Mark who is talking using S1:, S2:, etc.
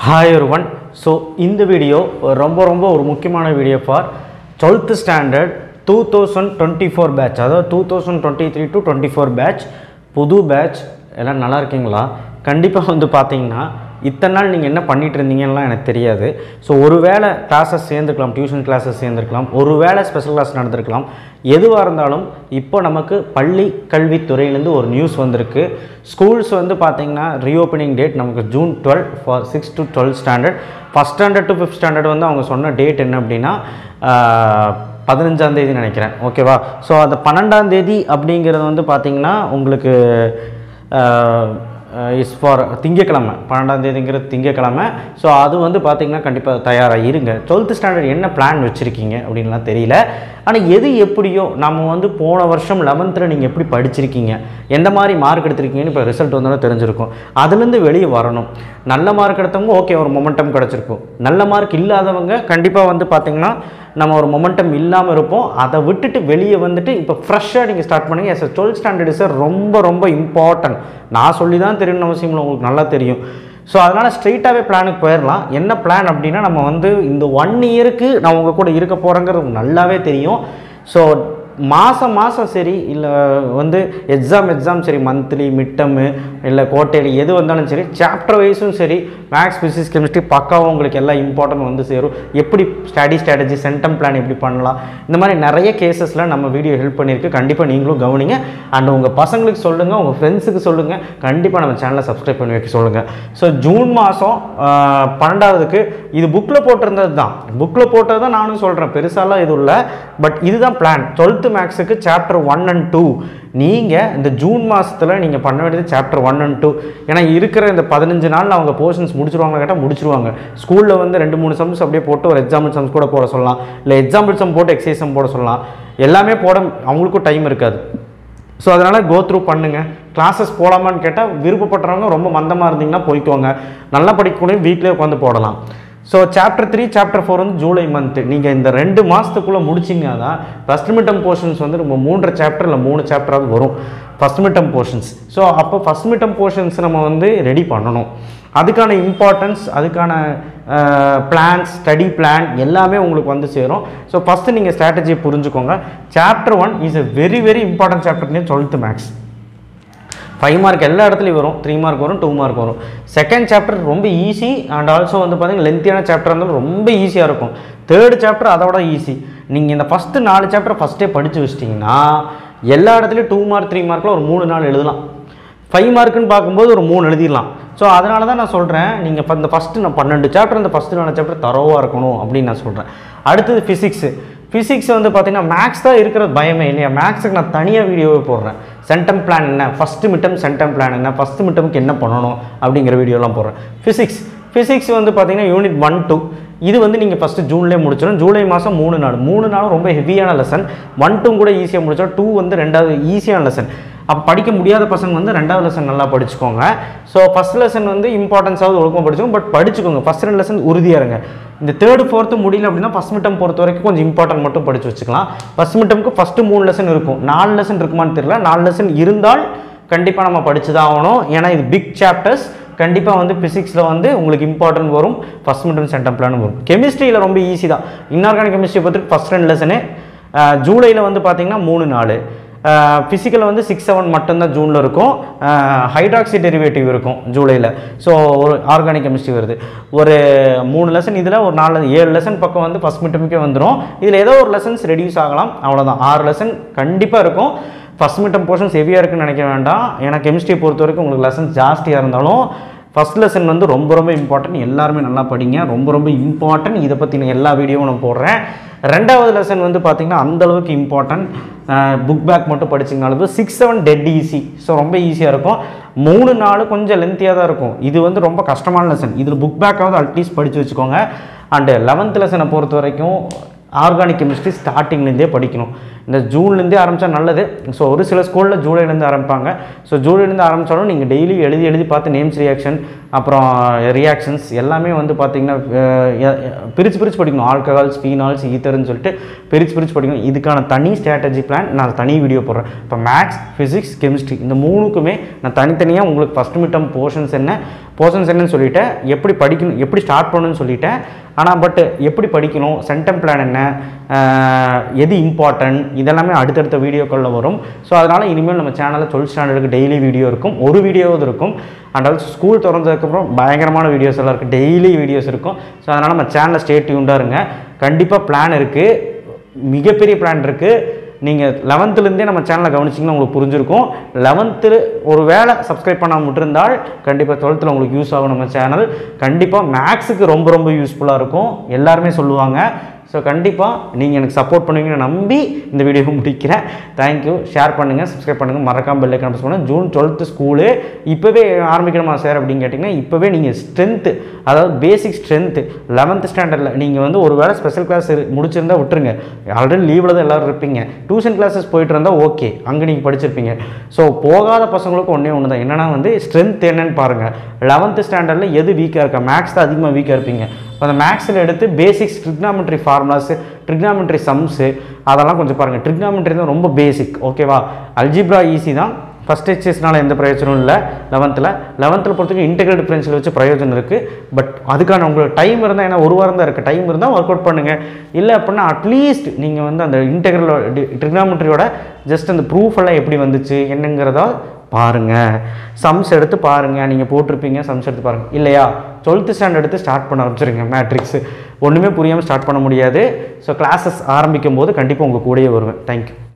S1: Hi everyone. So in the video ரொம்ப ஒரு முக்கியமான video for 12th standard 2024 batch, அதாவது 2023 to 24 பேட்ச், புது பேட்ச். எல்லாம் நல்லா இருக்கீங்களா? கண்டிப்பாக வந்து பார்த்தீங்கன்னா இத்தனை நாள் நீங்கள் என்ன பண்ணிகிட்டு இருந்தீங்கலாம் எனக்கு தெரியாது. ஸோ ஒரு வேளை கிளாஸஸ் சேர்ந்துருக்கலாம், டியூஷன் கிளாஸஸ் சேர்ந்துருக்கலாம், ஒரு வேளை ஸ்பெஷல் கிளாஸ் நடந்திருக்கலாம். எதுவாக இருந்தாலும் இப்போ நமக்கு பள்ளி கல்வித்துறையிலேருந்து ஒரு நியூஸ் வந்திருக்கு. ஸ்கூல்ஸ் வந்து பார்த்திங்கன்னா ரீஓப்பனிங் டேட் நமக்கு June 12 for 6 to 12 standard. First standard to 5th standard வந்து அவங்க சொன்ன டேட் என்ன அப்படின்னா 15ஆம் தேதி நினைக்கிறேன். ஓகேவா? ஸோ அந்த 12ஆம் தேதி அப்படிங்கிறது வந்து பார்த்திங்கன்னா உங்களுக்கு இஸ் ஃபார் திங்கக்கிழமை, 12ஆம் தேதிங்கிறது திங்கக்கிழமை. ஸோ அது வந்து பார்த்திங்கன்னா கண்டிப்பாக தயாராக இருங்க. 12th ஸ்டாண்டர்ட் என்ன பிளான் வச்சுருக்கீங்க அப்படின்லாம் தெரியல. ஆனால் எது எப்படியோ நம்ம வந்து போன வருஷம் 11th நீங்கள் எப்படி படிச்சிருக்கீங்க, எந்த மாதிரி மார்க் எடுத்திருக்கீங்கன்னு இப்போ ரிசல்ட் வந்தாலும் தெரிஞ்சிருக்கும். அதுலேருந்து வெளியே வரணும். நல்ல மார்க் எடுத்தவங்க ஓகே, ஒரு மொமெண்டம் கிடச்சிருக்கும். நல்ல மார்க் இல்லாதவங்க கண்டிப்பாக வந்து பார்த்திங்கன்னா நம்ம ஒரு மொமெண்டம் இல்லாமல் இருப்போம். அதை விட்டுட்டு வெளியே வந்துட்டு இப்போ ஃப்ரெஷ்ஷாக நீங்கள் ஸ்டார்ட் பண்ணுங்கள். எஸ் 12th ஸ்டாண்டர்ட் இஸ் ரொம்ப இம்பார்ட்டன்ட். நான் சொல்லி தான் தெரியணும்னு அவசியம் இல்லை, உங்களுக்கு நல்லா தெரியும். ஸோ அதனால் ஸ்ட்ரெயிட்டாகவே பிளானுக்கு போயிடலாம். என்ன பிளான் அப்படின்னா, நம்ம வந்து இந்த 1 இயருக்கு நான் உங்கள் கூட இருக்க போகிறேங்கிறது நல்லாவே தெரியும். ஸோ மாதம் சரி, இல்லை வந்து எக்ஸாம் சரி, மந்த்லி மிட்டமு இல்லை குவார்ட்டர்லி எது வந்தாலும் சரி, சாப்டர் வைஸும் சரி, மேக்ஸ் ஃபிசிக்ஸ் கெமிஸ்ட்ரி பக்காவும் உங்களுக்கு எல்லாம் இம்பார்ட்டன்ட் வந்து சேரும். எப்படி ஸ்ட்ராட்டஜி சென்டம் பிளான் எப்படி பண்ணலாம், இந்த மாதிரி நிறைய கேசஸில் நம்ம வீடியோ ஹெல்ப் பண்ணியிருக்கு. கண்டிப்பாக நீங்களும் கவனிங்க. அண்ட் உங்கள் பசங்களுக்கு சொல்லுங்கள், உங்கள் ஃப்ரெண்ட்ஸுக்கு சொல்லுங்கள். கண்டிப்பாக நம்ம சேனலை சப்ஸ்கிரைப் பண்ணி வைக்க சொல்லுங்கள். ஸோ ஜூன் மாதம் 12ஆவதுக்கு இது புக்கில் போட்டிருந்தது தான், புக்கில் போட்டது தான் நானும் சொல்கிறேன், பெருசாலாம் எதுவும் இல்லை. பட் இதுதான் பிளான். 12th மேக்ஸுக்கு சாப்டர் 1 and 2 நீங்கள் இந்த ஜூன் மாதத்தில் நீங்கள் பண்ண வேண்டியது சாப்டர் 1 and 2. ஏன்னா இருக்கிற இந்த 15 நாளில் அவங்க போர்ஷன்ஸ் முடிச்சிருவாங்க, கேட்டால் முடிச்சிருவாங்க. ஸ்கூலில் வந்து 2-3 சம்ஸ் அப்படியே போட்டு ஒரு எக்ஸாம்பிள் சம்ஸ் கூட போட சொல்லலாம், இல்லை எக்ஸாம்பிள் சம் போட்டு எக்ஸைஸ் சம் போட சொல்லலாம். எல்லாமே போட அவங்களுக்கும் டைம் இருக்காது. ஸோ அதனால் கோ த்ரூ பண்ணுங்கள். கிளாஸஸ் போகலாமான்னு கேட்டால் விருப்பப்படுறவங்க ரொம்ப மந்தமாக இருந்தீங்கன்னா போய்க்கோங்க. நல்லா படிக்கக்கூடிய வீட்டிலே உட்காந்து போடலாம். ஸோ சாப்டர் 3 சாப்டர் 4 வந்து ஜூலை மந்த்து நீங்கள் இந்த 2 மாதத்துக்குள்ளே முடிச்சிங்க தான் ஃபஸ்ட் மிட்டம் போர்ஷன்ஸ் வந்து நம்ம 3 சாப்டர் இல்லை 3 சாப்டராவது வரும் ஃபஸ்ட் மிட்டம் போர்ஷன்ஸ். ஸோ அப்போ ஃபஸ்ட் மிட்டம் போர்ஷன்ஸ் நம்ம வந்து ரெடி பண்ணணும். அதுக்கான இம்பார்ட்டன்ஸ், அதுக்கான பிளான்ஸ், ஸ்டடி பிளான் எல்லாமே உங்களுக்கு வந்து சேரும். ஸோ ஃபஸ்ட்டு நீங்கள் ஸ்ட்ராட்டஜியை புரிஞ்சுக்கோங்க. Chapter 1 is a very important சாப்டர்னே 12th மேக்ஸ். 5 மார்க் எல்லா இடத்துலையும் வரும், 3 மார்க் வரும், 2 மார்க் வரும். செகண்ட் சாப்டர் ரொம்ப ஈஸி அண்ட் ஆல்சோ வந்து பார்த்தீங்கன்னா லென்த்தியான சாப்டர் இருந்தாலும் ரொம்ப ஈஸியாக இருக்கும். தேர்ட் சாப்டர் அதோட ஈஸி. நீங்கள் இந்த ஃபஸ்ட்டு 4 சாப்டர் ஃபஸ்ட்டே படித்து வச்சிட்டிங்கன்னா எல்லா இடத்துலையும் 2 மார்க் 3 மார்க்கில் ஒரு 3 நாள் எழுதலாம். 5 மார்க்குன்னு பார்க்கும்போது ஒரு 3 எழுதிடலாம். ஸோ அதனால தான் நான் சொல்கிறேன், நீங்கள் இப்போ இந்த ஃபஸ்ட்டு நான் 12 சாப்டர் இந்த ஃபஸ்ட்டு 4 சாப்டர் தரோவாக இருக்கணும் அப்படின்னு நான் சொல்கிறேன். அடுத்தது ஃபிசிக்ஸ் வந்து பார்த்திங்கன்னா மேக்ஸ் தான் இருக்கிறது பயமே இல்லையா. மேக்ஸுக்கு நான் தனியாக வீடியோவே போடுறேன். சென்டம் பிளான் என்ன, ஃபஸ்ட்டு மிட்டம் சென்டம் பிளான் என்ன, ஃபஸ்ட்டு மிட்டமுக்கு என்ன பண்ணணும் அப்படிங்கிற வீடியோலாம் போடுறேன். ஃபிசிக்ஸ் வந்து பார்த்திங்கன்னா யூனிட் 1, 2 இது வந்து நீங்கள் ஃபஸ்ட்டு ஜூன்லேயே முடிச்சிடும். ஜூலை மாதம் 3 நாள் ரொம்ப ஹெவியான லெசன். 1, 2 கூட ஈஸியாக முடிச்சிடும். 2 வந்து 2வது ஈஸியான லெசன். அப்போ படிக்க முடியாத பசங்க வந்து 2வது லெசன் நல்லா படிச்சுக்கோங்க. ஸோ ஃபஸ்ட் லெசன் வந்து இம்பார்ட்டன்ஸாவது ஒழுக்கமாக படிச்சுக்கோங்க, பட் படிச்சுக்கோங்க. ஃபஸ்ட் 2 லெசன் உறுதியாக இருங்க. இந்த 3rd 4th முடியல அப்படின்னா ஃபஸ்ட் மிட்டம் பொறுத்த வரைக்கும் கொஞ்சம் இம்பார்ட்டன்ட் மட்டும் படித்து வச்சுக்கலாம். ஃபஸ்ட் மிட்டமுக்கு ஃபஸ்ட்டு 3 லெசன் இருக்கும். 4 லெசன் இருக்குமான்னு தெரியல. 4 லெசன் இருந்தால் கண்டிப்பாக நம்ம படித்து தான் ஆகணும். ஏன்னா இது பிக் சாப்டர்ஸ். கண்டிப்பாக வந்து ஃபிசிக்ஸில் வந்து உங்களுக்கு இம்பார்ட்டன்ட் வரும், ஃபஸ்ட் மிட்டம் சென்டம் பிளான் வரும். கெமிஸ்ட்ரியில் ரொம்ப ஈஸி தான். இன்ஆர்கானிக் கெமிஸ்ட்ரி பற்றி ஃபஸ்ட் 2 லெசனு ஜூலையில் வந்து பார்த்திங்கன்னா 3 நாள். ஃபிசிக்கலில் வந்து 6, 7 மட்டும்தான் ஜூனில் இருக்கும். ஹைட்ராக்சி டெரிவேட்டிவ் இருக்கும் ஜூலையில். ஸோ ஒரு ஆர்கானிக் கெமிஸ்ட்ரி வருது. ஒரு 3 லெசன், இதில் ஒரு 7 லெசன் பக்கம் வந்து ஃபஸ்ட் மிட்டமுக்கே வந்துடும். இதில் ஏதோ ஒரு லெசன்ஸ் ரெடியூஸ் ஆகலாம், அவ்வளோதான். 6 லெசன் கண்டிப்பாக இருக்கும். ஃபஸ்ட் மிட்டம் போர்ஷன்ஸ் ஹெவியாக இருக்குன்னு நினைக்க வேண்டாம். ஏன்னா கெமிஸ்ட்ரியை பொறுத்த வரைக்கும் உங்களுக்கு லெசன்ஸ் ஜாஸ்தியாக இருந்தாலும் ஃபஸ்ட் லெசன் வந்து ரொம்ப இம்பார்ட்டன்ட். எல்லாருமே நல்லா படிங்க, ரொம்ப இம்பார்ட்டன்ட். இதை பற்றின எல்லா வீடியோவும் நான் போடுறேன். 2வது லெசன் வந்து பார்த்திங்கன்னா அந்தளவுக்கு இம்பார்ட்டன்ட். புக் பேக் மட்டும் படிச்சிங்கனாலும் 6, 7 டெட் ஈஸி. ஸோ ரொம்ப ஈஸியாக இருக்கும். 3 நாள் கொஞ்சம் லென்த்தியாக தான் இருக்கும். இது வந்து ரொம்ப கஷ்டமான லெசன். இதில் புக் பேக்காவது அட்லீஸ்ட் படித்து வச்சுக்கோங்க. அண்டு 11th லெசனை பொறுத்த வரைக்கும் ஆர்கானிக் கெமிஸ்ட்ரி ஸ்டார்டிங்லேருந்தே படிக்கணும். இந்த ஜூன்லேருந்தே ஆரம்பித்தா நல்லது. ஸோ ஒரு சில ஸ்கூலில் ஜூலைலேருந்து ஆரம்பிப்பாங்க. ஸோ ஜூலைலேருந்து ஆரம்பித்தாலும் நீங்கள் டெய்லி எழுதி பார்த்து நேம்ஸ் ரியாக்ஷன் அப்புறம் ரியாக்ஷன்ஸ் எல்லாமே வந்து பார்த்திங்கன்னா பிரித்து படிக்கணும். ஆல்கஹால்ஸ், ஃபீனால்ஸ், ஈத்தர்னு சொல்லிட்டு பிரித்து படிக்கணும். இதுக்கான தனி ஸ்ட்ராட்டஜி பிளான் நான் தனி வீடியோ போடுறேன். இப்போ மேக்ஸ், ஃபிசிக்ஸ், கெமிஸ்ட்ரி இந்த மூணுக்குமே நான் தனித்தனியாக உங்களுக்கு ஃபஸ்ட் மிட் டர்ம் போர்ஷன்ஸ் என்னன்னு சொல்லிட்டேன், எப்படி படிக்கணும், எப்படி ஸ்டார்ட் பண்ணணும்னு சொல்லிட்டேன். ஆனால் பட் எப்படி படிக்கணும், சென்டம் பிளான் என்ன, எது இம்பார்ட்டன்ட், இதெல்லாமே அடுத்தடுத்த வீடியோக்களில் வரும். ஸோ அதனால் இனிமேல் நம்ம சேனலில் 12th ஸ்டாண்டர்டுக்கு டெய்லி வீடியோ இருக்கும், ஒரு வீடியோவது இருக்கும். அண்ட் ஆல்சோ ஸ்கூல் திறந்ததுக்கப்புறம் பயங்கரமான வீடியோஸ் எல்லாம் இருக்குது, டெய்லி வீடியோஸ் இருக்கும். ஸோ அதனால் நம்ம சேனலில் ஸ்டே டியூன்டாக இருங்க. கண்டிப்பாக பிளான் இருக்குது, மிகப்பெரிய பிளான் இருக்குது. நீங்கள் 11லேருந்தே நம்ம சேனலை கவனிச்சிங்கன்னா உங்களுக்கு புரிஞ்சிருக்கும். 11th ஒரு வேளை சப்ஸ்கிரைப் பண்ணாமல் விட்டுருந்தால் கண்டிப்பாக 12th உங்களுக்கு யூஸ் ஆகும். நம்ம சேனல் கண்டிப்பாக மேக்ஸுக்கு ரொம்ப யூஸ்ஃபுல்லாக இருக்கும், எல்லாருமே சொல்லுவாங்க. ஸோ கண்டிப்பாக நீங்கள் எனக்கு சப்போர்ட் பண்ணுவீங்கன்னு நம்பி இந்த வீடியோவை முடிக்கிறேன். தேங்க்யூ. ஷேர் பண்ணுங்கள், சப்ஸ்கிரைப் பண்ணுங்கள், மறக்காமல் பெல் ஐக்கான் ப்ரெஸ் பண்ணுங்கள். ஜூன் 12th ஸ்கூலு இப்போவே ஆரம்பிக்கணுமா சார் அப்படின்னு கேட்டிங்கன்னா, இப்போவே நீங்கள் ஸ்ட்ரென்த்து, அதாவது பேசிக் ஸ்ட்ரென்த்து 11th ஸ்டாண்டர்டில் நீங்கள் வந்து ஒரு வேளை ஸ்பெஷல் கிளாஸ் முடிச்சிருந்தா விட்டுருங்க. ஆல்ரெடி லீவில் தான் எல்லோரும் இருப்பீங்க. டியூஷன் கிளாஸஸ் போயிட்டு இருந்தால் ஓகே, அங்கே நீங்கள் படிச்சிருப்பீங்க. ஸோ போகாத பசங்களுக்கு ஒன்று தான், என்னென்னா வந்து ஸ்ட்ரென்த் என்னன்னு பாருங்கள். 11th ஸ்டாண்டர்டில் எது வீக்காக இருக்கா, மேக்ஸ் தான் அதிகமாக வீக்காக இருப்பீங்க. அந்த மேக்ஸில் எடுத்து basics, trigonometry formulas, trigonometry sums அதெல்லாம் கொஞ்சம் பாருங்கள். ட்ரிக்னாமெட்ரி தான் ரொம்ப பேசிக், ஓகேவா. அல்ஜிப்ரா ஈஸி தான், ஃபஸ்ட் எக்ஸசைஸ்னால எந்த பிரயோஜனமும் இல்லை. 11th பொறுத்தவரைக்கும் இன்டெகிரல் டிஃபரன்ஷியல் வச்சு பிரயோஜனம் இருக்குது. பட் அதுக்கான உங்களுக்கு டைம் இருந்தால், ஏன்னா ஒரு வாரம் தான் இருக்குது, டைம் இருந்தால் ஒர்க் அவுட் பண்ணுங்கள். இல்லை அப்படின்னா அட்லீஸ்ட் நீங்கள் வந்து அந்த இன்டெகிரல் ட்ரிக்னாமெட்ரியோட ஜஸ்ட் அந்த ப்ரூஃப் எல்லாம் எப்படி வந்துச்சு என்னங்கிறதா பாருங்கள். சம்ஸ் எடுத்து பாருங்கள், நீங்கள் போட்டிருப்பீங்க, சம்ஸ் எடுத்து பாருங்கள். இல்லையா 12th ஸ்டாண்டர்ட் எடுத்து ஸ்டார்ட் பண்ண ஆரம்பிச்சிருங்க. மேட்ரிக்ஸு ஒன்றுமே புரியாமல் ஸ்டார்ட் பண்ண முடியாது. ஸோ கிளாஸஸ் ஆரம்பிக்கும் போது கண்டிப்பாக உங்கள் கூடயே வருவேன். தேங்க்யூ.